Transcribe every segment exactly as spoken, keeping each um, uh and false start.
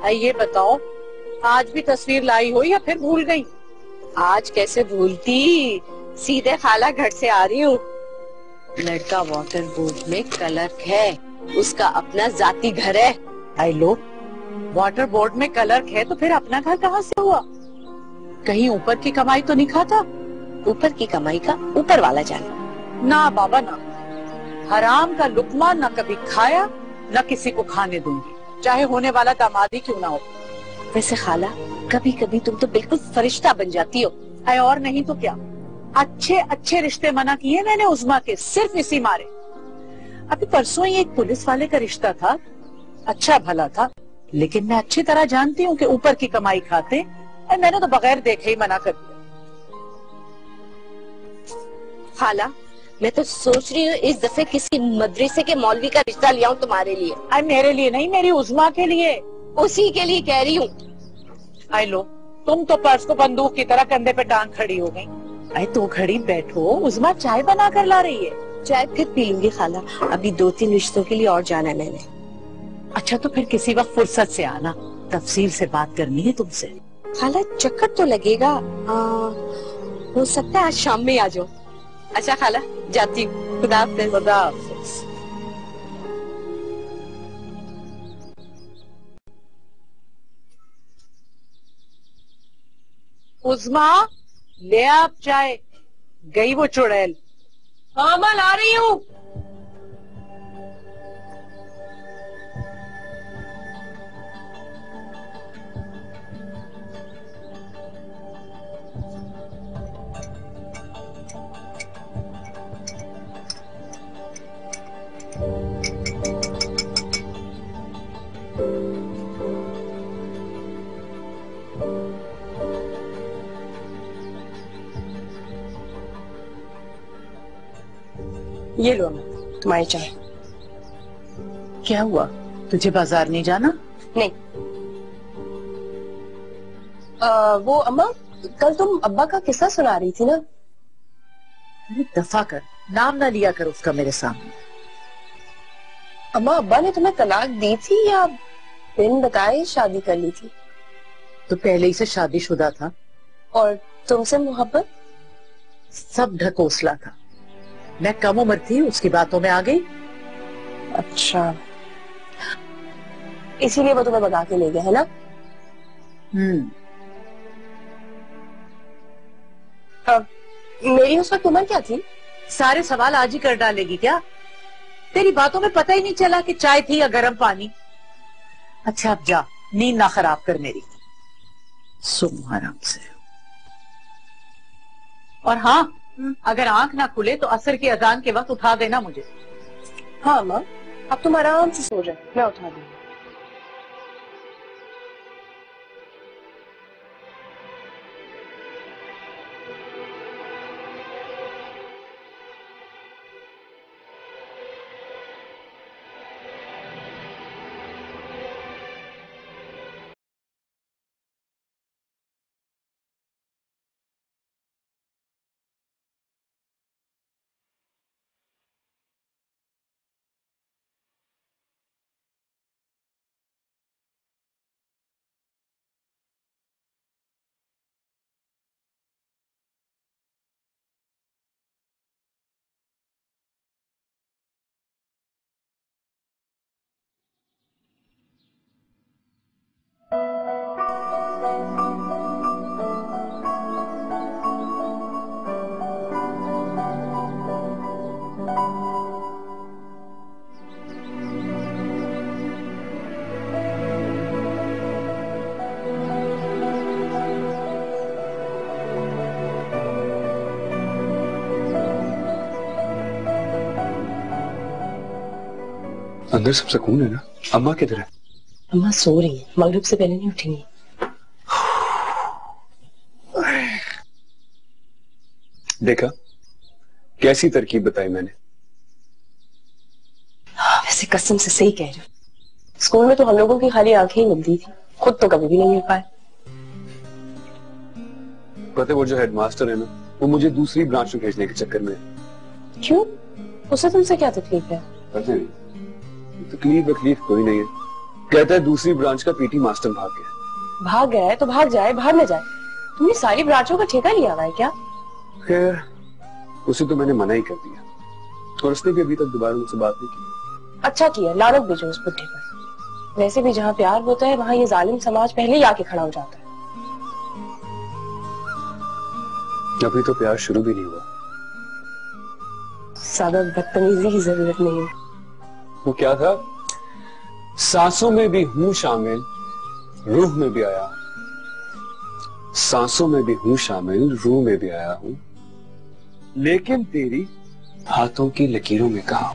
ये बताओ, आज भी तस्वीर लाई हो या फिर भूल गई? आज कैसे भूलती, सीधे खाला घर से आ रही हूँ। लड़का वाटर बोर्ड में क्लर्क है, उसका अपना जाती घर है। आई लो, वाटर बोर्ड में क्लर्क है तो फिर अपना घर कहाँ से हुआ? कहीं ऊपर की कमाई तो नहीं खाता? ऊपर की कमाई का ऊपर वाला जाने। ना बाबा ना, हराम का लुकमा न कभी खाया न किसी को खाने दूंगी, चाहे होने वाला दामाद ही क्यों ना हो। वैसे खाला, कभी कभी तुम तो बिल्कुल फरिश्ता बन जाती हो। अरे और नहीं तो क्या, अच्छे अच्छे रिश्ते मना किए मैंने उस्मा के, सिर्फ इसी मारे। अभी परसों ही एक पुलिस वाले का रिश्ता था, अच्छा भला था, लेकिन मैं अच्छी तरह जानती हूँ कि ऊपर की कमाई खाते, और मैंने तो बगैर देखे ही मना कर दिया। खाला, मैं तो सोच रही हूँ इस दफे किसी मदरसे के मौलवी का रिश्ता ले आऊं तुम्हारे लिए। अरे मेरे लिए नहीं, मेरी उस्मा के लिए। उसी के लिए कह रही हूँ। आई लो, तुम तो पर्स को बंदूक की तरह कंधे पे टांग खड़ी हो गई। अरे तो खड़ी बैठो, उस्मा चाय बना कर ला रही है। चाय फिर पी लूंगी खाला, अभी दो तीन रिश्तों के लिए और जाना है मैंने। अच्छा तो फिर किसी वक्त फुर्सत से आना, तफसील से बात करनी है तुमसे। खाला चक्कर तो लगेगा, आ, हो सकता है आज शाम में आ जाओ। अच्छा खाला, जाती हूँ, खुदा हाफिज़। खुदा हाफिज़। उस्मा, ले आप चाय। गई वो चुड़ैल। हाँ मैं ला रही हूँ। ये लो तुम्हारी चाय। क्या हुआ, तुझे बाजार नहीं जाना? नहीं। आ, वो अम्मा, कल तुम अब्बा का किस्सा सुना रही थी ना? दफा कर, नाम ना लिया कर उसका मेरे सामने। अम्मा, अब्बा ने तुम्हें तलाक दी थी या बिन बताए शादी कर ली थी? तो पहले ही से शादीशुदा था। और तुमसे मोहब्बत? सब ढकोसला था, मैं कम उम्र थी, उसकी बातों में आ गई। अच्छा, इसीलिए वो तुम्हें भगा के ले गया है ना? हम्म। अब मेरी उस वक्त उम्र क्या थी? सारे सवाल आज ही कर डालेगी क्या? तेरी बातों में पता ही नहीं चला कि चाय थी या गर्म पानी। अच्छा अब जा, नींद ना खराब कर मेरी, सो आराम से। और हाँ, अगर आंख ना खुले तो असर की अजान के वक्त उठा देना मुझे। हाँ माँ, अब तुम आराम से सो जाओ, मैं उठा दूंगी। अंदर सब सुकून है ना? अम्मा किधर है? अम्मा सो रही है, मगरिब से पहले नहीं उठेंगी। देखा कैसी तरकीब बताई मैंने। वैसे कसम से सही कह रहे हो, स्कूल में तो हम लोगों की खाली आंखें ही मिलती थी, खुद तो कभी भी नहीं मिल पाए। पता है वो जो हेडमास्टर है ना, वो मुझे दूसरी ब्रांच में भेजने के चक्कर में। क्यों? उसे तुमसे क्या तकलीफ है? पता नहीं, तकलीफ वकलीफ कोई नहीं है, कहता है दूसरी ब्रांच का पीटी मास्टर भाग गया। भाग गया है तो भाग जाए, बाहर न जाए। तुमने सारी ब्रांचों का ठेका लिया हुआ है क्या? खैर उसे तो मैंने मना ही कर दिया और उसने भी अभी तक दोबारा मुझसे बात नहीं की। अच्छा किया, लानत भेजो उस बुड्ढे पर। वैसे भी जहाँ प्यार होता है वहाँ ये जालिम समाज पहले ही आके खड़ा हो जाता है। अभी तो प्यार शुरू भी नहीं हुआ। ज्यादा बदतमीजी की जरूरत नहीं है। वो क्या था? सांसों में भी हूं शामिल, रूह में भी आया। सांसों में भी हूं शामिल, रूह में भी आया हूं, लेकिन तेरी हाथों की लकीरों में कहा।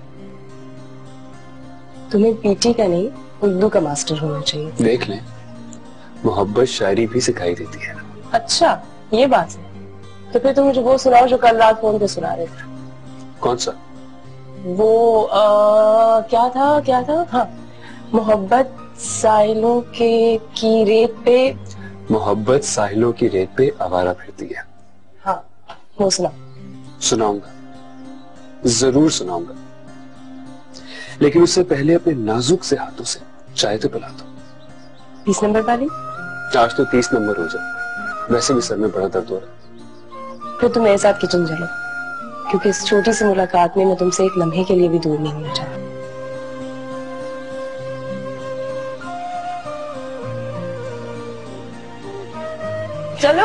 तुम्हें पीटी का नहीं, उर्दू का मास्टर होना चाहिए। देख लें, मोहब्बत शायरी भी सिखाई देती है। अच्छा ये बात है, तो फिर तुम मुझे वो सुनाओ जो कल रात फोन पे सुना रहे थे। कौन सा? वो आ, क्या था क्या था हाँ, मोहब्बत साहिलों के की रेत पे। मोहब्बत साहिलों की रेत पे आवारा फिरती है। हाँ वो सुना। सुनाऊंगा, जरूर सुनाऊंगा, लेकिन उससे पहले अपने नाजुक से हाथों से चाय तो पिला दो। बीस नंबर वाली? आज तो तीस नंबर हो जाए, वैसे भी सर में बड़ा दर्द हो रहा है। फिर तुम मेरे साथ किचन चलो, क्योंकि इस छोटी सी मुलाकात में मैं तुमसे एक लम्हे के लिए भी दूर नहीं होना चाहती। चलो।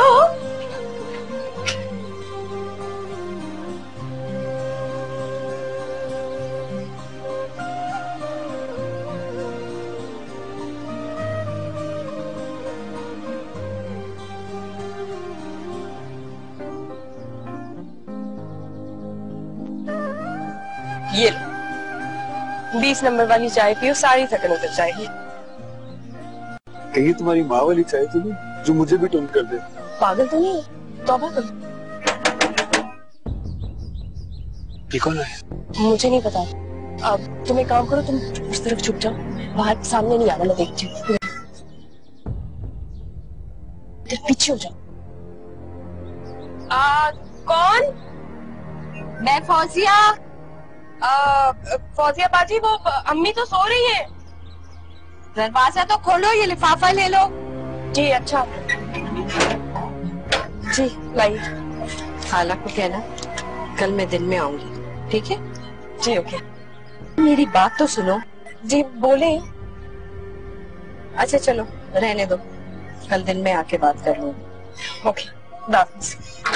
ये लो, बीस नंबर वाली चाय पियो, सारी थकन उतर जाएगी। कहीं तुम्हारी माँ वाली चाय तो नहीं जो मुझे भी टुन कर दे? पागल तो नहीं, तौबा कर। ये कौन है? मुझे नहीं पता। अब तुम एक काम करो, तुम उस तरफ छुप जाओ, बाहर सामने नहीं आना, मैं देखती हूँ। पीछे हो जाओ। आ, कौन? मैं फौजिया। आ, फौजिया बाजी, वो अम्मी तो सो रही है। दरवाजा तो खोलो, ये लिफाफा ले लो। जी अच्छा जी लाइए। खाला को कहना कल मैं दिन में आऊंगी, ठीक है? जी ओके। मेरी बात तो सुनो। जी बोले। अच्छा चलो रहने दो, कल दिन में आके बात कर लूंगी। ओके दाफिज।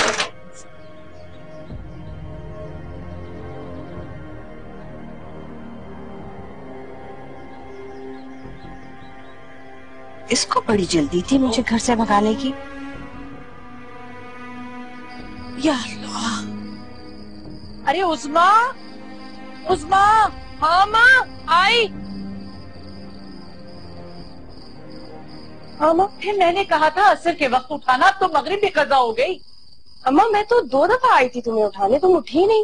इसको बड़ी जल्दी थी मुझे घर से भगाने की। या अल्लाह। अरे उस्मा, उस्मा। हाँ माँ आई। हाँ माँ, फिर मैंने कहा था असर के वक्त उठाना, अब तो मगरिब भी कज़ा हो गई। अम्मा मैं तो दो दफा आई थी तुम्हें उठाने, तुम उठी नहीं।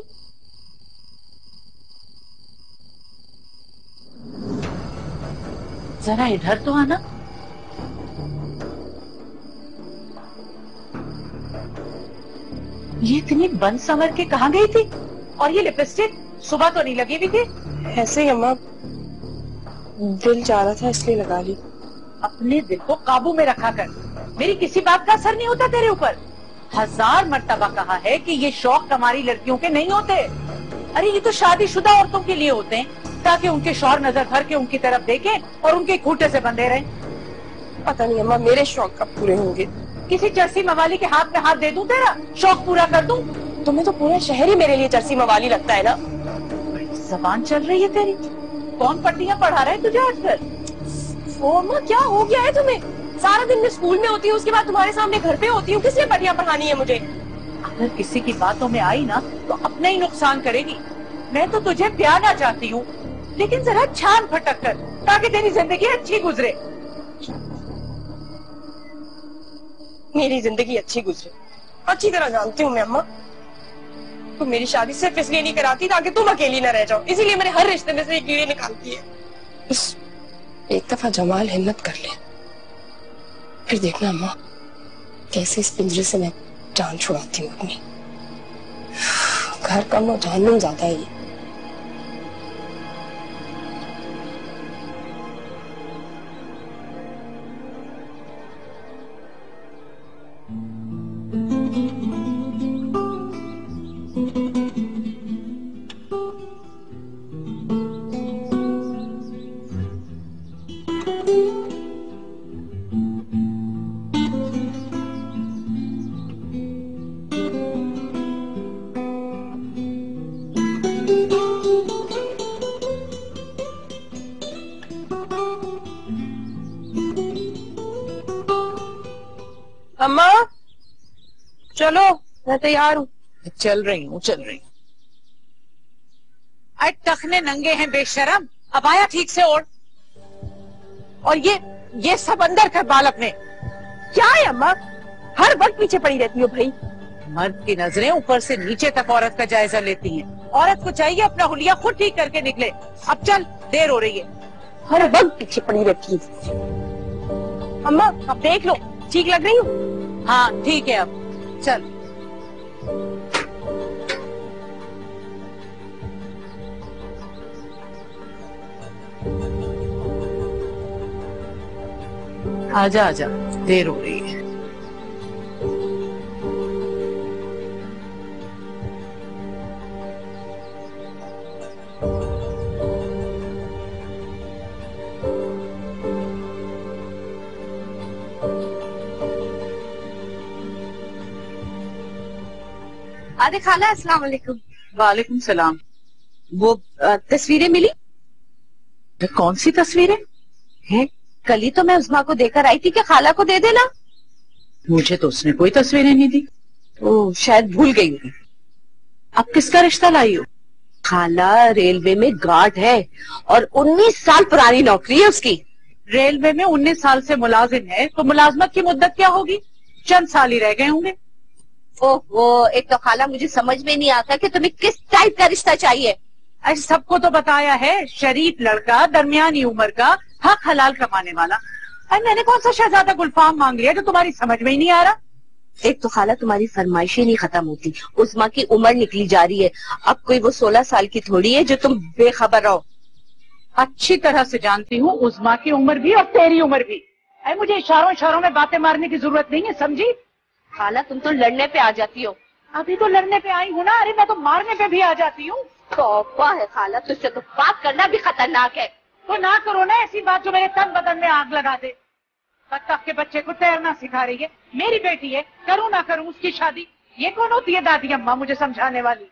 जरा इधर तो आना। ये इतनी बंद संवर के कहाँ गई थी? और ये लिपस्टिक सुबह तो नहीं लगी हुई थी? ऐसे ही अम्मा, दिल चाह रहा था इसलिए लगा ली। अपने दिल को काबू में रखा कर, मेरी किसी बात का असर नहीं होता तेरे ऊपर। हजार मर्तबा कहा है कि ये शौक हमारी लड़कियों के नहीं होते। अरे ये तो शादीशुदा औरतों के लिए होते हैं, ताकि उनके शौहर नजर भर के उनकी तरफ देखें और उनके खूंटे से बंधे रहें। पता नहीं अम्मा, मेरे शौक कब पूरे होंगे? किसी चरसी मवाली के हाथ में हाथ दे दूं, तेरा शौक पूरा कर दूं? तुम्हें तो पूरा शहर ही मेरे लिए चरसी मवाली लगता है ना। जबान चल रही है तेरी। कौन पट्टियां पढ़ा रहा है तुझे आजकल? ओ माँ क्या हो गया है तुम्हें? सारा दिन मैं स्कूल में होती हूँ, उसके बाद तुम्हारे सामने घर पे होती हूँ, किस लिए पट्टियां पढ़ानी है मुझे? अगर किसी की बातों में आई ना तो अपने ही नुकसान करेगी। मैं तो तुझे प्यारना चाहती हूँ, लेकिन जरा छान फटक कर, ताकि तेरी जिंदगी अच्छी गुजरे। मेरी जिंदगी अच्छी गुजरे अच्छी तरह जानती हूँ मैं अम्मा। तुम मेरी शादी सिर्फ इसलिए नहीं कराती ताकि तुम अकेली न रह जाओ, इसीलिए मेरे हर रिश्ते में से एक कीड़े निकालती है। बस एक दफा जमाल हिम्मत कर ले, फिर देखना अम्मा कैसे इस पिंजरे से मैं जान छुड़ाती हूँ अपनी। घर कम और जहन्नुम ज्यादा ही। अम्मा चलो, मैं तैयार हूँ। चल रही हूँ चल रही हूँ। अरे टखने नंगे हैं बेशरम, अब आया ठीक से ओढ़। और ये ये सब अंदर कर बाल अपने। क्या है अम्मा, हर वक्त पीछे पड़ी रहती हो भाई। मर्द की नजरें ऊपर से नीचे तक औरत का जायजा लेती हैं। औरत को चाहिए अपना हुलिया खुद ठीक करके निकले। अब चल, देर हो रही है। हर वक्त पीछे पड़ी रहती है। अम्मा अब देख लो, ठीक लग रही हूँ? हाँ ठीक है, अब चल। आजा आजा, देर हो रही है। अरे खाला, अस्सलाम वालेकुम। वालेकुम सलाम। वो अ, तस्वीरें मिली? कौन सी तस्वीरें हैं? कल ही तो मैं उस्मा को देकर आई थी कि खाला को दे देना। मुझे तो उसने कोई तस्वीरें नहीं दी। ओ, शायद भूल गई होगी। अब किसका रिश्ता लाई हो? खाला रेलवे में गार्ड है और उन्नीस साल पुरानी नौकरी है उसकी। रेलवे में उन्नीस साल से मुलाजिम है तो मुलाजमत की मुद्दत क्या होगी? चंद साल ही रह गए होंगे। ओहो, एक तो खाला मुझे समझ में नहीं आता कि तुम्हें किस टाइप का रिश्ता चाहिए। अरे सबको तो बताया है, शरीफ लड़का, दरमियानी उम्र का, हक हलाल कमाने वाला। अरे मैंने कौन सा शहजादा गुलफाम मांग लिया जो तुम्हारी समझ में ही नहीं आ रहा? एक तो खाला तुम्हारी फरमाइशें नहीं खत्म होती। उस्मा की उम्र निकली जा रही है, अब कोई वो सोलह साल की थोड़ी है जो तुम बेखबर रहो। अच्छी तरह से जानती हूँ उस्मा की उम्र भी और तेरी उम्र भी। अरे मुझे इशारों इशारों में बातें मारने की जरूरत नहीं है, समझी? खाला तुम तो लड़ने पे आ जाती हो। अभी तो लड़ने पे आई हूँ ना। अरे मैं तो मारने पे भी आ जाती हूँ। तौबा है खाला, तुझसे तो बात करना भी खतरनाक है। तो ना करो ना ऐसी बात जो मेरे तन बदन में आग लगा दे। बत्तख के बच्चे को तैरना सिखा रही है, मेरी बेटी है, करूँ ना करूँ उसकी शादी? ये कौन होती है दादी अम्मा मुझे समझाने वाली?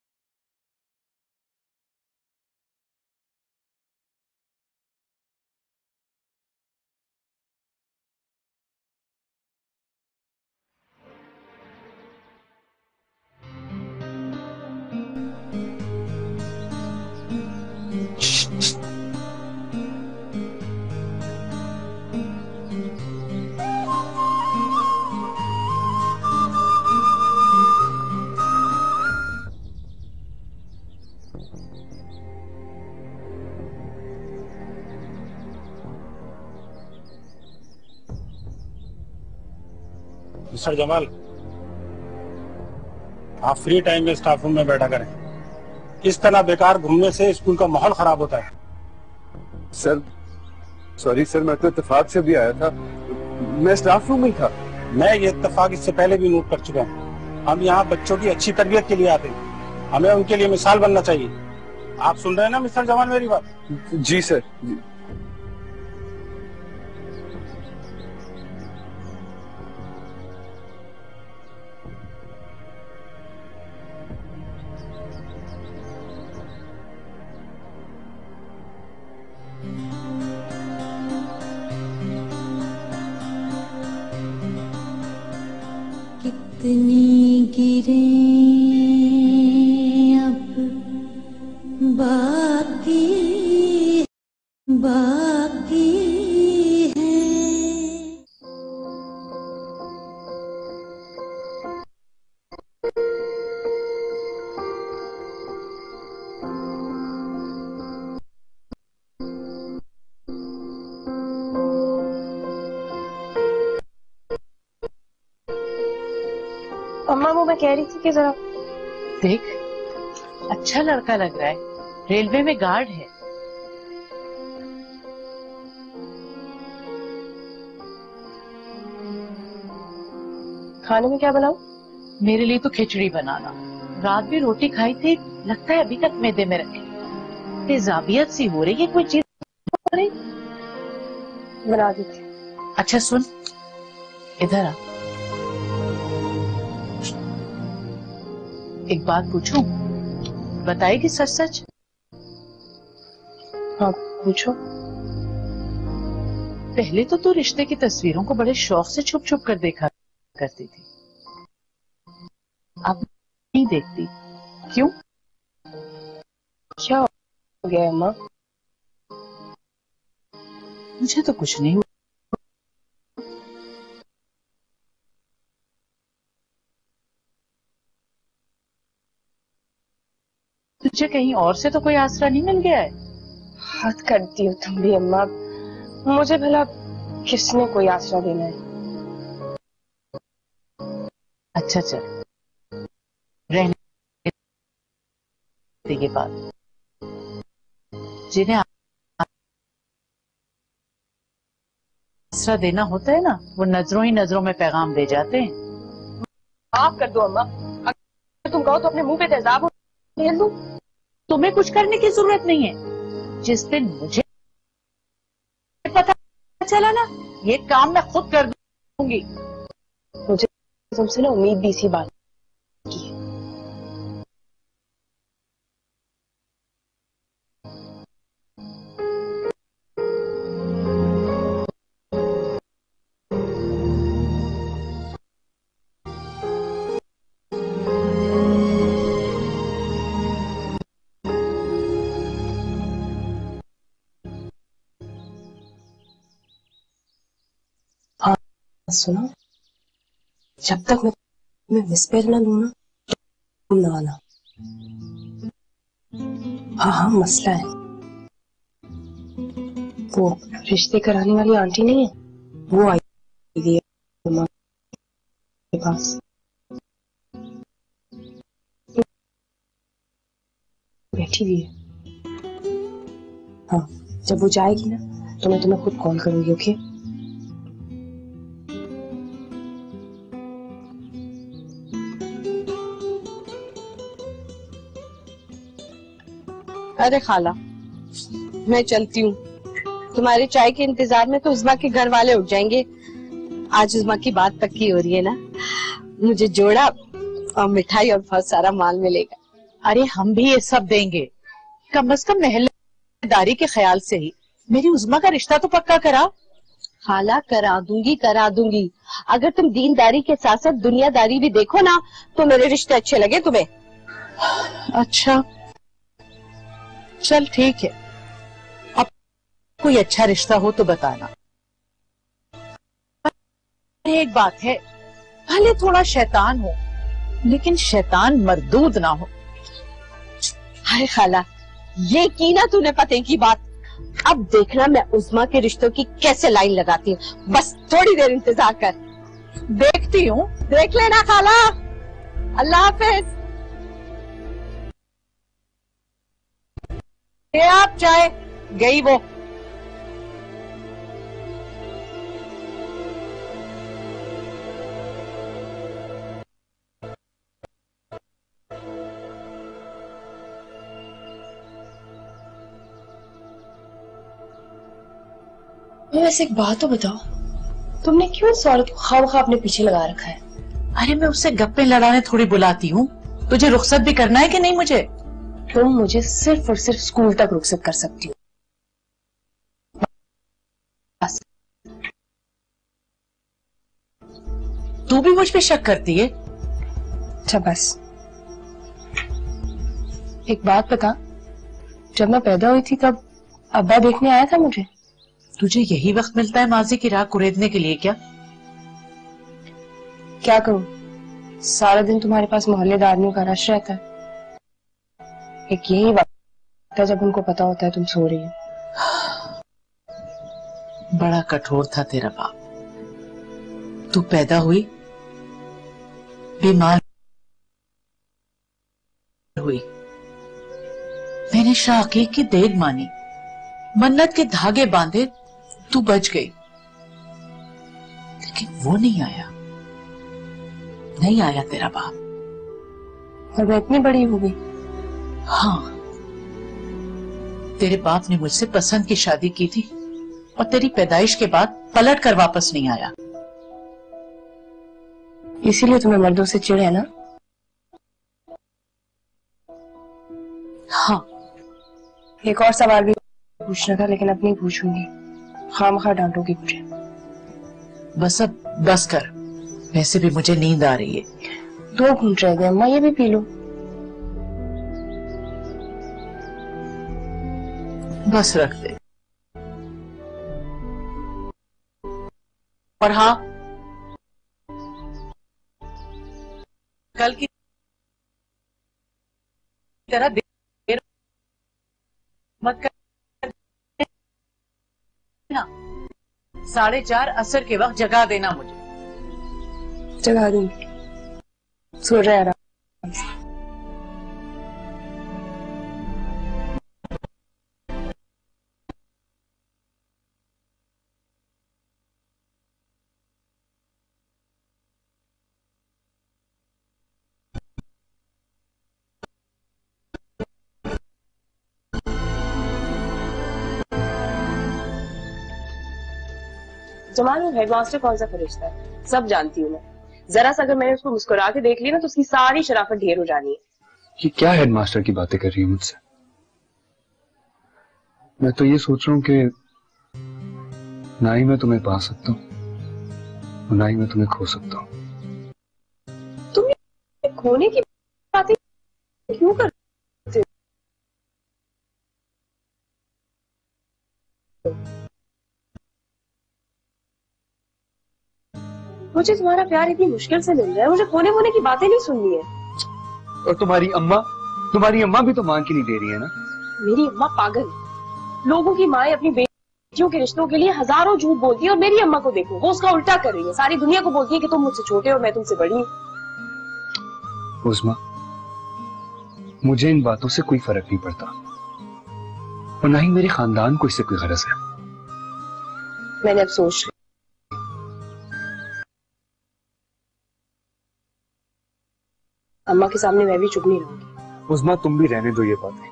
मिस्टर जमाल, आप फ्री टाइम में स्टाफ रूम में बैठा करें। इस तरह बेकार घूमने से स्कूल का माहौल खराब होता है। सर सॉरी सर, मैं तो इत्तेफाक से भी आया था, मैं स्टाफ रूम में ही था। मैं ये इत्तेफाक इससे पहले भी नोट कर चुका हूँ। हम यहाँ बच्चों की अच्छी तरबियत के लिए आते हैं, हमें उनके लिए मिसाल बनना चाहिए। आप सुन रहे हैं ना मिस्टर जमाल मेरी बात? जी सर जी। कितनी गिरे अब बाकी बाकी है। अम्मा वो मैं कह रही थी कि जरा देख, अच्छा लड़का लग रहा है, रेलवे में गार्ड है। खाने में क्या बनाऊं? मेरे लिए तो खिचड़ी बनाना। रात भी रोटी खाई थी, लगता है अभी तक मैदे में रखी। तेजाबियत सी हो रही है, कोई चीज हो रही। बना दीजिए। अच्छा सुन, इधर आ, एक बात पूछूं? बताएगी सच सच? हाँ पूछो। पहले तो तू रिश्ते की तस्वीरों को बड़े शौक से छुप छुप कर देखा, करती थी, अब नहीं देखती। क्यों? क्या हो गया अम्मा? मुझे तो कुछ नहीं हुआ। तुझे कहीं और से तो कोई आसरा नहीं मिल गया है? हद करती हो तुम भी अम्मा, मुझे भला किसने कोई आसरा देना है? अच्छा चल, रहने ये बात। जिन्हें आसरा देना होता है ना, वो नजरों ही नजरों में पैगाम दे जाते हैं। माफ कर दो अम्मा, अगर तुम कहो तो अपने मुंह पे तेजाब फेर दूं। तुम्हें कुछ करने की जरूरत नहीं है। जिस दिन मुझे पता चला ना, ये काम मैं खुद कर दूंगी। मुझे तुमसे ना उम्मीद भी इसी बात की है। सुनो, जब तक मैं मैं विस्पर ना लूं ना, तुम ना आना। हाँ हाँ, मसला है। वो रिश्ते कराने वाली आंटी नहीं है, वो आई हुई है माँ के पास। बैठी हुई है। हाँ, जब वो जाएगी ना तो मैं तुम्हें खुद कॉल करूंगी। ओके? अरे खाला, मैं चलती हूँ। तुम्हारे चाय के इंतजार में तो उज़्मा के घर वाले उठ जाएंगे। आज उज़्मा की बात पक्की हो रही है ना, मुझे जोड़ा और मिठाई और बहुत सारा माल मिलेगा। अरे हम भी ये सब देंगे, कम से कम महल्लेदारी के ख्याल से ही मेरी उज़्मा का रिश्ता तो पक्का करा। खाला, करा दूंगी करा दूंगी। अगर तुम दीनदारी के साथ साथ दुनियादारी भी देखो ना, तो मेरे रिश्ते अच्छे लगे तुम्हें। अच्छा चल ठीक है, अब कोई अच्छा रिश्ता हो तो बताना। एक बात है, भले थोड़ा शैतान हो, लेकिन शैतान मरदूद ना हो। हाय खाला, ये की ना तूने पते की बात। अब देखना मैं उज़्मा के रिश्तों की कैसे लाइन लगाती हूँ। बस थोड़ी देर इंतजार कर। देखती हूँ। देख लेना खाला। अल्लाह हाफिज। ये आप चाय गई वो। वैसे एक बात तो बताओ, तुमने क्यों इस औरत को खामखा अपने पीछे लगा रखा है? अरे मैं उससे गप्पे लड़ाने थोड़ी बुलाती हूँ। तुझे रुखसत भी करना है कि नहीं मुझे? तुम मुझे सिर्फ और सिर्फ स्कूल तक रुखसत कर सकती हो। बस। तू भी मुझ पे शक करती है? अच्छा बस। एक बात बता, जब मैं पैदा हुई थी तब अब्बा देखने आया था मुझे? तुझे यही वक्त मिलता है माजी की राह कुरेदने के लिए क्या? क्या करूं, सारा दिन तुम्हारे पास मोहल्लेदार आदमियों का रश रहता है। एक यही वक्त है जब उनको पता होता है तुम सो रही हो। बड़ा कठोर था तेरा बाप। तू पैदा हुई, बीमार हुई, मैंने शाकी की देर मानी, मन्नत के धागे बांधे, तू बच गई। लेकिन वो नहीं आया, नहीं आया तेरा बाप। और मैं इतनी बड़ी हो गई? हाँ, तेरे बाप ने मुझसे पसंद की शादी की थी और तेरी पैदाइश के बाद पलट कर वापस नहीं आया। इसीलिए तुम्हें मर्दों से चिढ़ है ना? हाँ। एक और सवाल भी पूछना था, लेकिन अब नहीं पूछूंगी। खामखा डांटोगी मुझे। बस अब बस कर, वैसे भी मुझे नींद आ रही है। दो घूंट रह गए अम्मा, ये भी पी लो। बस रख दे। और हाँ, कल की तरह देर मत करना। साढ़े चार असर के वक्त जगा देना मुझे। जगा दूंगी, सो रहा है आराम से। जमाल, वो हेडमास्टर कौन सा फरिश्ता है, सब जानती हूँ मैं। जरा सा अगर मैंने उसको मुस्कुरा के देख लिया ना तो उसकी सारी शराफत ढेर हो जानी है। ये क्या हेडमास्टर की बातें कर रही है मुझसे? मैं तो ये सोच रहा हूँ कि ना ही मैं तुम्हें पा सकता हूँ और ना ही मैं तुम्हें खो सकता हूँ। तुम खोने की बातें क्यों करते हो? मुझे तुम्हारा प्यार इतनी मुश्किल से मिल रहा है, मुझे खोने वोने की बातें नहीं सुननी है। और तुम्हारी अम्मा तुम्हारी अम्मा भी तो मान के नहीं दे रही है ना। मेरी अम्मा पागल है। लोगों की माएं अपनी बेटियों के रिश्तों के लिए हजारों झूठ बोलती है और मेरी अम्मा को देखो, वो उसका उल्टा कर रही है। सारी दुनिया को बोलती है कि तुम मुझसे छोटे हो, मैं तुमसे बड़ी हूँ। उस्मा, मुझे इन बातों से कोई फर्क नहीं पड़ता और ना ही मेरे खानदान को इससे कोई गरज है। मैंने अब सोच अम्मा के सामने मैं भी चुप नहीं रहूंगी। उस्मा, तुम भी रहने दो ये बातें।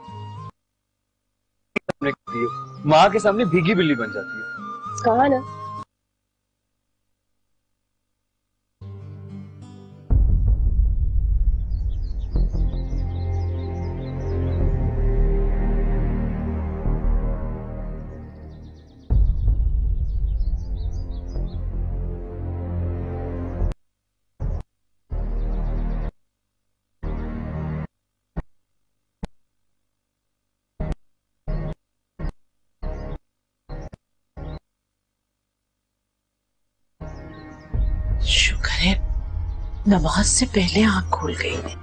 माँ के सामने भीगी बिल्ली बन जाती है। कहा ना, शुक्र है नमाज से पहले आंख खुल गई है।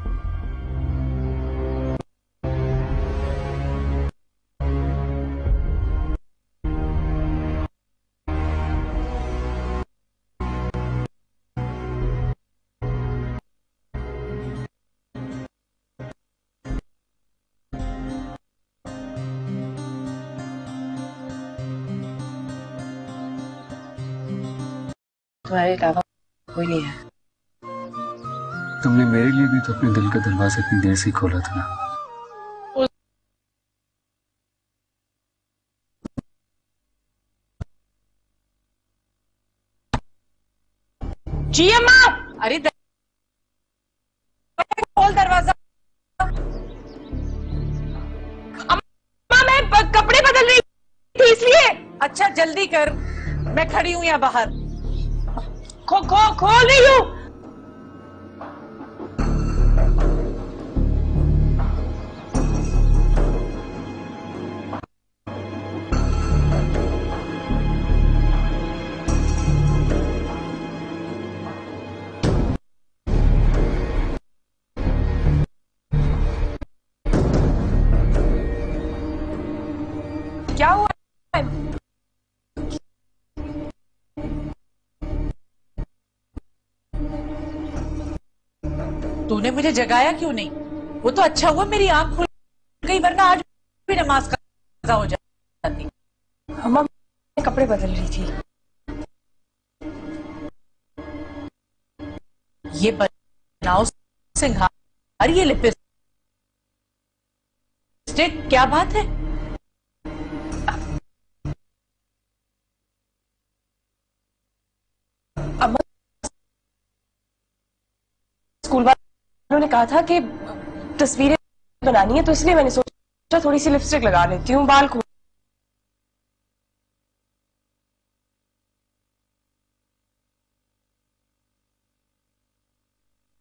तुम्हारे अलावा कोई नहीं है। तुमने मेरे लिए भी तो अपने दिल का दरवाजा इतनी देर से खोला था ना। जी अम्मा। अरे खोल दरवाजा। अम्मा मैं कपड़े बदल रही थी इसलिए। अच्छा जल्दी कर, मैं खड़ी हूं यहाँ बाहर। खो खो खोल रही हूँ। क्या हुआ? तूने मुझे जगाया क्यों नहीं? वो तो अच्छा हुआ मेरी आंख खुल गई, वरना आज भी नमाज काज़ा हो जाती। अम्मा मैं कपड़े बदल रही थी। ये बनाओ सिंगार, ये लिपस्टिक, क्या बात है? अम्मा स्कूल वालों ने कहा था कि तस्वीरें बनानी है, तो इसलिए मैंने सोचा थोड़ी सी लिपस्टिक लगा लेती हूँ। बाल को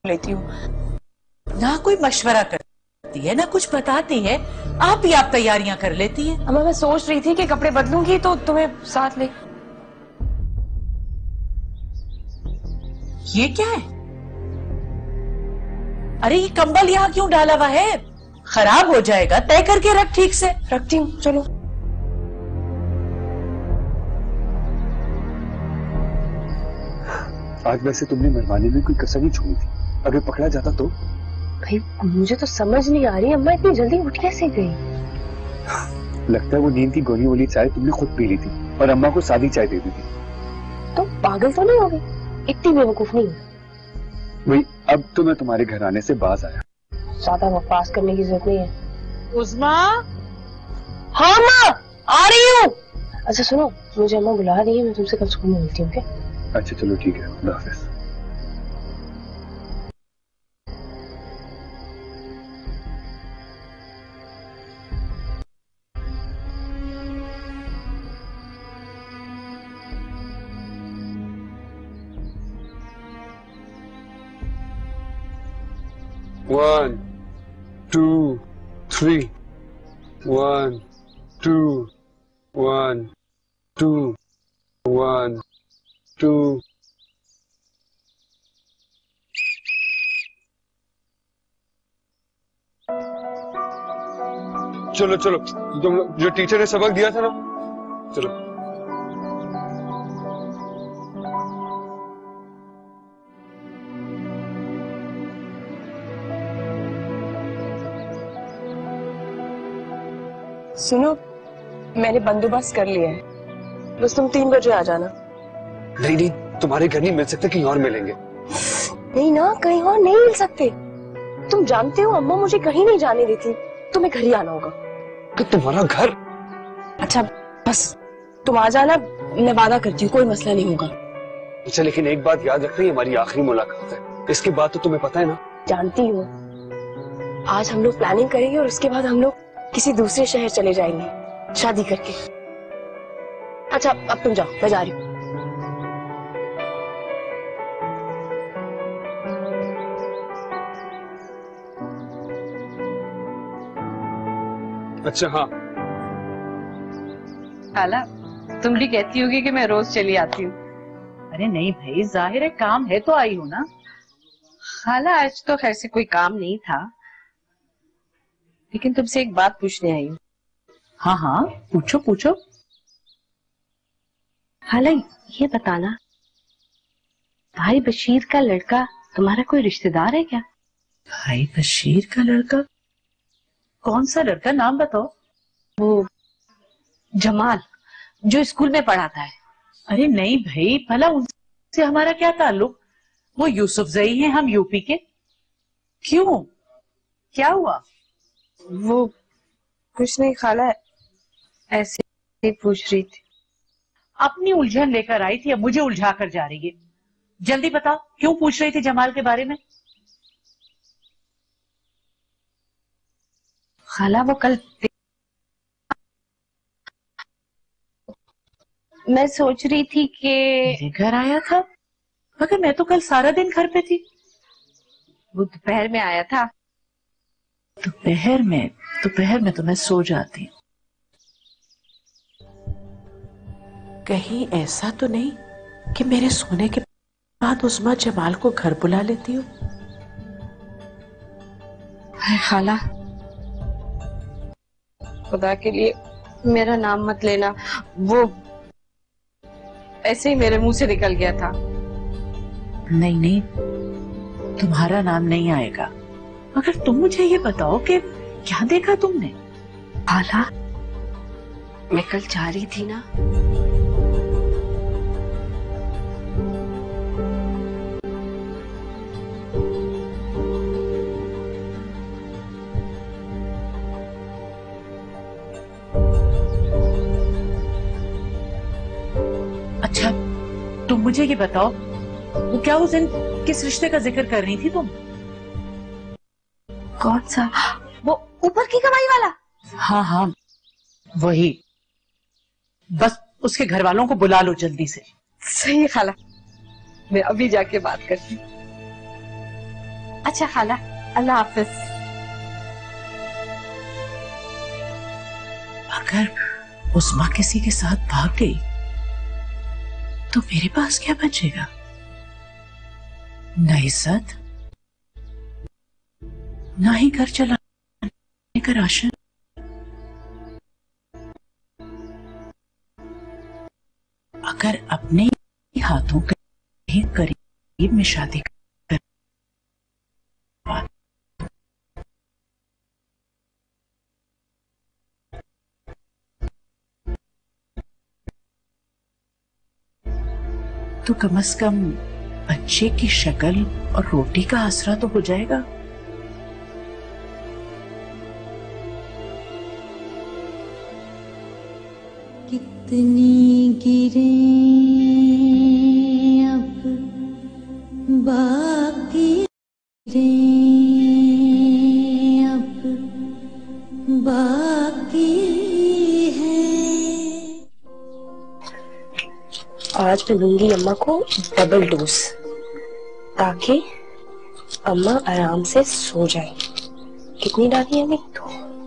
लेती हूँ। ना कोई मशवरा करती है ना कुछ बताती है, आप ही आप तैयारियां कर लेती है। अम्मा मैं सोच रही थी कि कपड़े बदलूंगी तो तुम्हें साथ ले। ये क्या है? अरे ये कंबल यहाँ क्यों डाला हुआ है? खराब हो जाएगा, तय करके रख ठीक से। रखती हूँ, चलो। आज वैसे तुमने मरवाने में कोई कसर नहीं छोड़ी थी, अगर पकड़ा जाता तो? भाई मुझे तो समझ नहीं आ रही, अम्मा इतनी जल्दी उठ कैसे गई? लगता है वो नींद की गोली वाली चाय तुमने खुद पी ली थी और अम्मा को सादी चाय दे दी थी। तो पागल तो नहीं हो गई? इतनी बेवकूफ नहीं। वही, अब तो मैं तुम्हारे घर आने से बाज आया। ज्यादा बकवास करने की जरूरत नहीं है। उस्मा, हाँ माँ आ रही हूँ। अच्छा सुनो, मुझे अम्मा बुला रही है, मैं तुमसे कल स्कूल में मिलती हूँ। क्या? अच्छा चलो ठीक है, खुदा हाफिज। One, two, three. One, two, one, two, one, two. चलो चलो, तुम लोग जो टीचर ने सबक दिया था ना, चलो। सुनो, मैंने बंदोबस्त कर लिया है, बस तुम तीन बजे आ जाना। नहीं नहीं, तुम्हारे घर नहीं मिल सकते, कहीं और मिलेंगे। नहीं ना, कहीं और नहीं मिल सकते। तुम जानते हो अम्मा मुझे कहीं नहीं जाने देती, तुम्हें घर ही आना होगा। कि तुम्हारा घर? अच्छा बस तुम आ जाना, मैं वादा करती हूँ कोई मसला नहीं होगा। अच्छा लेकिन एक बात याद रखना, हमारी आखिरी मुलाकात है, इसके बाद तो तुम्हें पता है ना। जानती हूँ, आज हम लोग प्लानिंग करेंगे और उसके बाद हम लोग किसी दूसरे शहर चले जाएंगे शादी करके। अच्छा अब तुम जाओ, मैं जा रही हूँ। अच्छा हाँ, खाला तुम भी कहती होगी कि मैं रोज चली आती हूँ। अरे नहीं भाई, जाहिर है काम है तो आई हूँ ना। खाला आज तो खैर से कोई काम नहीं था, लेकिन तुमसे एक बात पूछने आई हूँ। हाँ हाँ पूछो पूछो। खाला ये बताना, भाई बशीर का लड़का तुम्हारा कोई रिश्तेदार है क्या? भाई बशीर का लड़का? कौन सा लड़का, नाम बताओ। वो जमाल जो स्कूल में पढ़ाता है। अरे नहीं भाई, भला उनसे हमारा क्या ताल्लुक? वो यूसुफ जई हैं, हम यूपी के। क्यों, क्या हुआ? वो कुछ नहीं खाला, ऐसे ही पूछ रही थी। अपनी उलझन लेकर आई थी, अब मुझे उलझा कर जा रही है। जल्दी बताओ, क्यों पूछ रही थी जमाल के बारे में? खाला वो कल, मैं सोच रही थी कि मेरे घर आया था, मगर मैं तो कल सारा दिन घर पे थी। वो दोपहर में आया था। दोपहर में? दोपहर में तो मैं सो जाती हूँ। कहीं ऐसा तो नहीं कि मेरे सोने के बाद उस्मा जमाल को घर बुला लेती हो? खाला खुदा के लिए मेरा नाम मत लेना, वो ऐसे ही मेरे मुंह से निकल गया था। नहीं नहीं, तुम्हारा नाम नहीं आएगा। मगर तुम मुझे ये बताओ कि क्या देखा तुमने? खाला मैं कल जा रही थी ना, अच्छा तुम मुझे ये बताओ, वो क्या उस दिन किस रिश्ते का जिक्र कर रही थी तुम? कौन सा? वो ऊपर की कमाई वाला? हाँ हाँ वही। बस उसके घर वालों को बुला लो जल्दी से। सही है खाला, मैं अभी जाके बात करती हूँ। अच्छा खाला, अल्लाह हाफिज। अगर उस्मा किसी के साथ भाग गई तो मेरे पास क्या बचेगा? न इज्जत, ना ही घर चलाने का राशन। अगर अपने हाथों के करीब में शादी कर तो कम से कम बच्चे की शक्ल और रोटी का आसरा तो हो जाएगा। कितनी गिरे अब बाकी गिरे अब बाकी है। आज मैं दूंगी अम्मा को डबल डोज ताकि अम्मा आराम से सो जाए। कितनी डाली है? दो।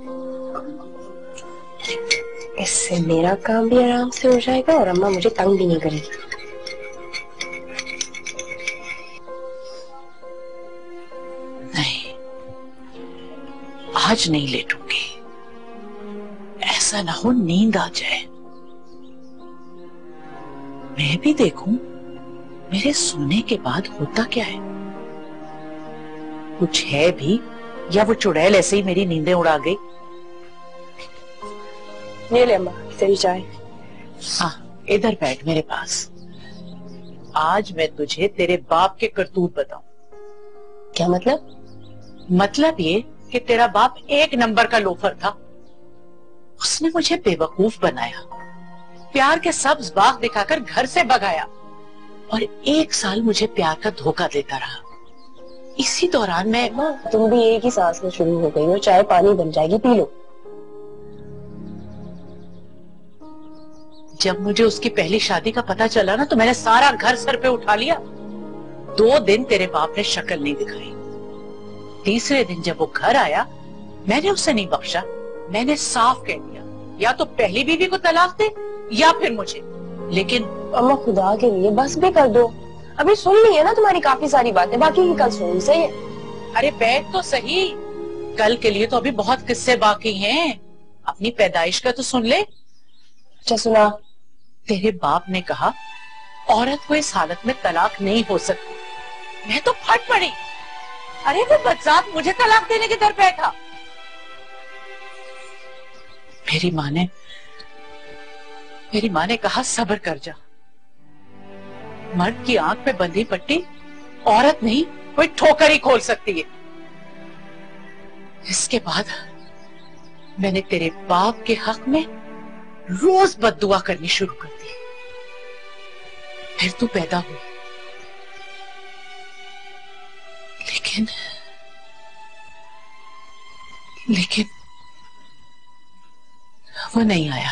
इससे मेरा काम भी आराम से हो जाएगा और अम्मा मुझे तंग भी नहीं करेगी। नहीं, आज नहीं लेटूंगी। ऐसा ना हो नींद आ जाए। मैं भी देखूं मेरे सोने के बाद होता क्या है। कुछ है भी या वो चुड़ैल ऐसे ही मेरी नींदें उड़ा गई? ये ले अम्मा तेरी चाय। हाँ, इधर बैठ मेरे पास। आज मैं तुझे तेरे बाप के करतूत बताऊं। क्या मतलब? मतलब ये कि तेरा बाप एक नंबर का लोफर था। उसने मुझे बेवकूफ बनाया, प्यार के सब्ज बाग दिखाकर घर से भगाया और एक साल मुझे प्यार का धोखा देता रहा। इसी दौरान मैं अम्मा तुम भी एक ही सांस में शुरू हो गई हो। चाय पानी बन जाएगी, पी लो। जब मुझे उसकी पहली शादी का पता चला ना तो मैंने सारा घर सर पे उठा लिया। दो दिन तेरे बाप ने शक्ल नहीं दिखाई। तीसरे दिन जब वो घर आया मैंने उसे नहीं बख्शा। मैंने साफ कह दिया या तो पहली बीवी को तलाक दे या फिर मुझे। लेकिन अम्मा खुदा के लिए बस भी कर दो। अभी सुन ली है ना तुम्हारी काफी सारी बातें, बाकी की कल सुन। सही है? अरे बैठ तो सही, कल के लिए तो अभी बहुत किस्से बाकी हैं। अपनी पैदाइश का तो सुन ले। अच्छा सुना। तेरे बाप ने कहा औरत को इस हालत में तलाक नहीं हो सकती। मैं तो फट पड़ी। अरे वो बदजात मुझे तलाक देने के दर पे था। मेरी माँ ने मेरी माँ ने कहा सब्र कर जा। मर्द की आंख पे बंधी पट्टी औरत नहीं कोई ठोकर ही खोल सकती है। इसके बाद मैंने तेरे बाप के हक में रोज बद्दुआ करनी शुरू कर दी। फिर तू पैदा हुई, लेकिन लेकिन वो नहीं आया।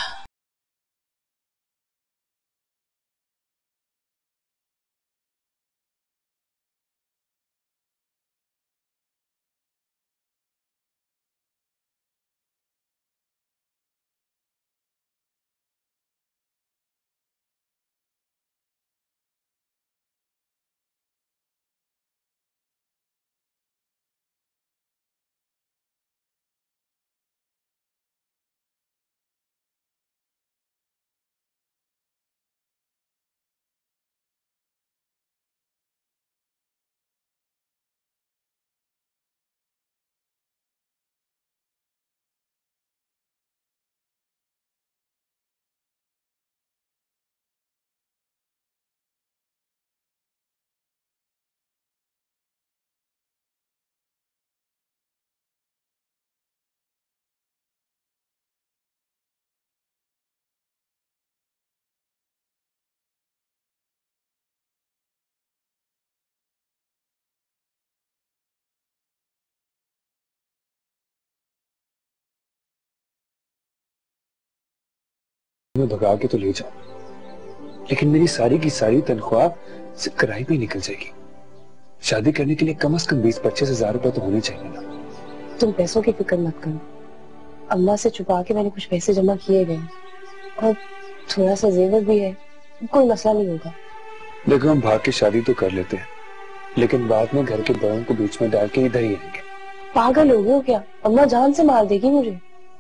मैं भगा के तो ले जाऊं, लेकिन मेरी सारी की सारी तनख्वाह सिर्फ किराए में निकल जाएगी। शादी करने के लिए कम से कम बीस पच्चीस हजार रुपए तो होने चाहिए ना। तुम पैसों की फिक्र मत करो, अम्मा से छुपा के मैंने कुछ पैसे जमा किए गए और थोड़ा सा जेवर भी है, कोई मसला नहीं होगा। देखो हम भाग के शादी तो कर लेते हैं, लेकिन बाद में घर के बड़ों को बीच में डाल के इधर ही आएंगे। पागल हो गए हो क्या? अम्मा जान से मार देगी मुझे।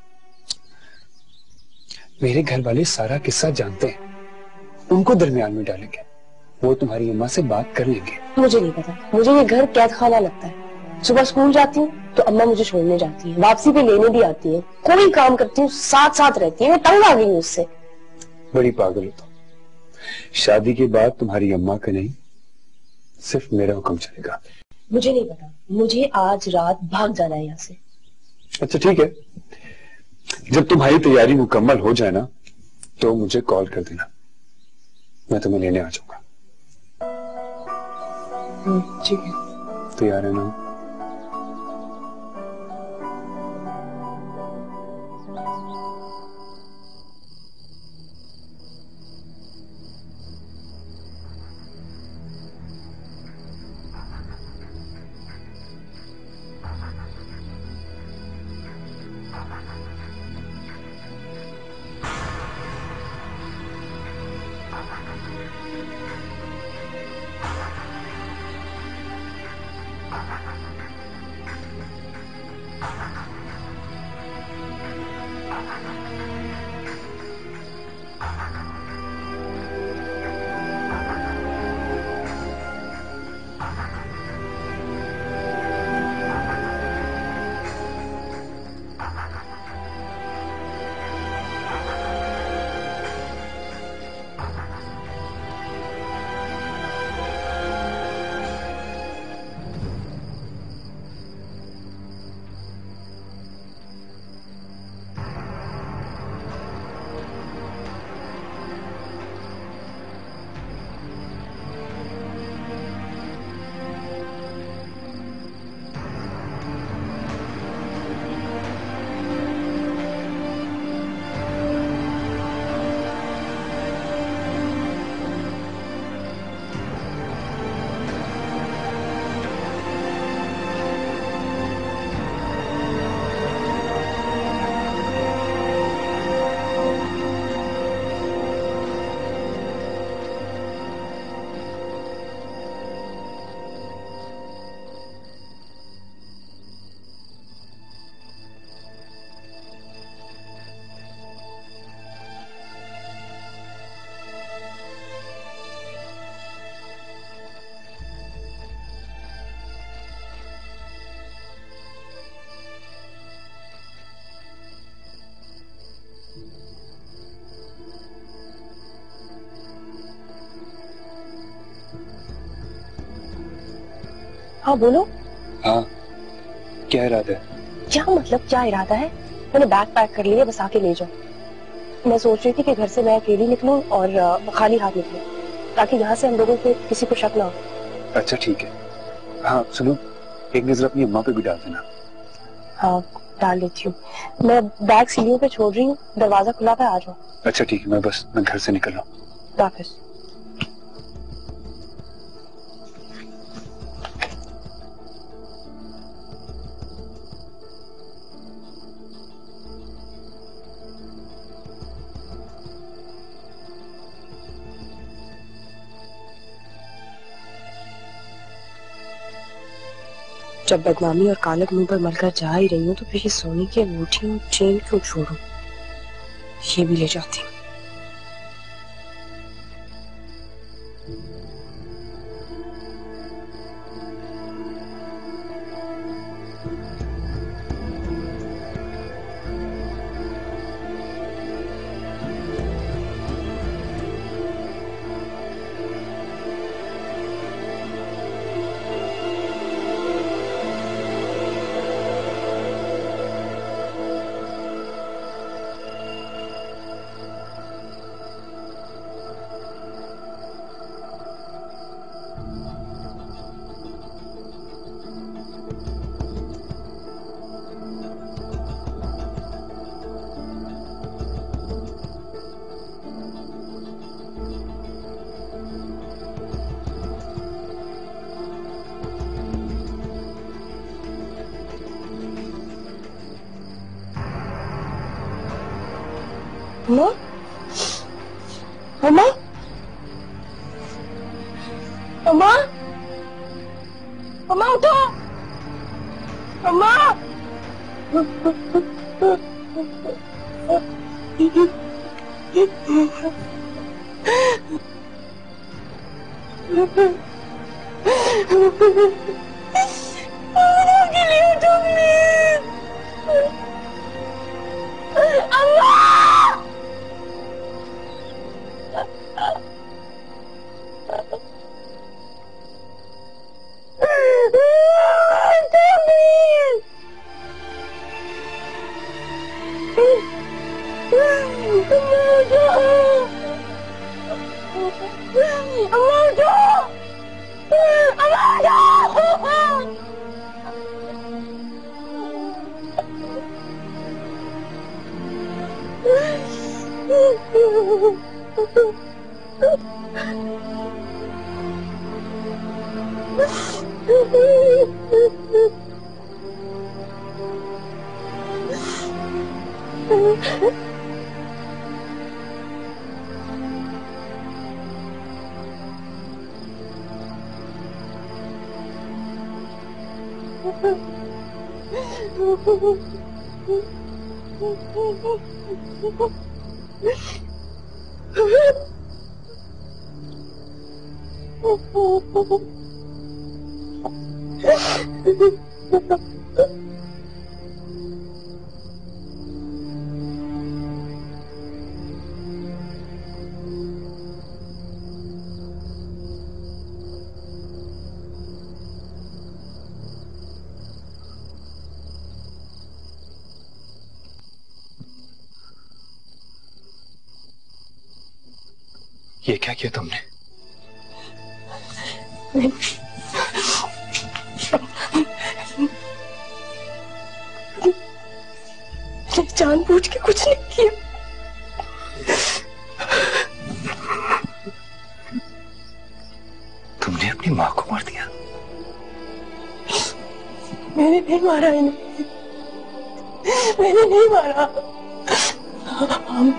मेरे घर वाले सारा किस्सा जानते हैं, उनको दरमियान में डालेंगे, वो तुम्हारी अम्मा से बात कर लेंगे। मुझे नहीं पता, मुझे ये घर कैद खाना लगता है। सुबह स्कूल जाती हूँ तो अम्मा मुझे छोड़ने जाती है, वापसी पे लेने भी आती है, कोई काम करती हूँ साथ साथ रहती है। मैं तंग आ गई हूँ उससे। बड़ी पागल हो तुम। शादी के बाद तुम्हारी अम्मा का नहीं, सिर्फ मेरा हुक्म चलेगा। मुझे नहीं पता, मुझे आज रात भाग जाना है यहाँ से। अच्छा ठीक है, जब तुम्हारी तैयारी मुकम्मल हो जाए ना तो मुझे कॉल कर देना, मैं तुम्हें लेने आ जाऊंगा। ठीक है। तैयार है ना? हाँ बोलो। हाँ, क्या इरादा है? क्या मतलब क्या इरादा है? मैंने बैग पैक कर लिया, बस आके ले जाओ। मैं सोच रही थी कि घर से मैं अकेली निकलूं और खाली हाथ निकलूं, ताकि यहाँ से हम लोगों को किसी को शक ना हो। अच्छा ठीक है। हाँ सुनो, एक नजर अपनी अम्मा पे भी डाल देना। हाँ डाल लेती हूँ। मैं बैग सीढ़ियों पे छोड़ रही हूँ, दरवाजा खुला है, आ जाओ। अच्छा ठीक है, मैं बस मैं घर से निकल रहा हूँ। वापस। जब बदनामी और कालक मुंह पर मलकर जा ही रही हूँ तो फिर ये सोने की अंगूठी और चेन क्यों छोड़ूं? ये भी ले जाती हूँ। अम्मा, अम्मा, अम्मा, अम्मा उठो, अम्मा। के लिए उठो प्लीज, अम्मा। ये क्या किया तुमने? जानबूझ के कुछ नहीं किया। तुमने अपनी माँ को मार दिया? मैंने नहीं मारा इन्हें, मैंने नहीं मारा। हम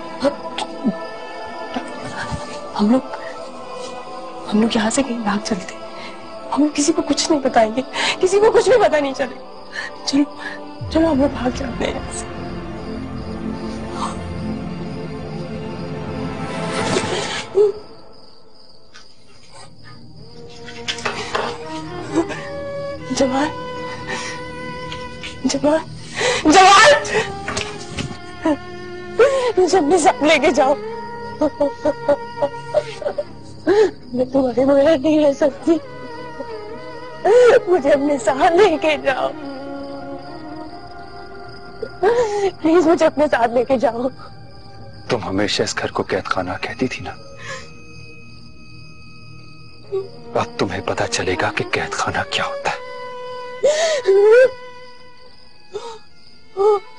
हम लोग हम लोग यहाँ से कहीं भाग चलते, हम लोग किसी को कुछ नहीं बताएंगे, किसी को कुछ भी पता नहीं चलेगा। चलो चलो हम लोग भाग चलते हैं यहाँ से। जवान, जवान, जवान, मुझे अपने साथ लेके जाओ। मैं तुम्हारे बगैर नहीं रह सकती, मुझे अपने साथ लेके जाओ, प्लीज मुझे अपने साथ लेके जाओ। तुम हमेशा इस घर को कैद खाना कहती थी ना, अब तुम्हें पता चलेगा कि कैद खाना क्या होता है।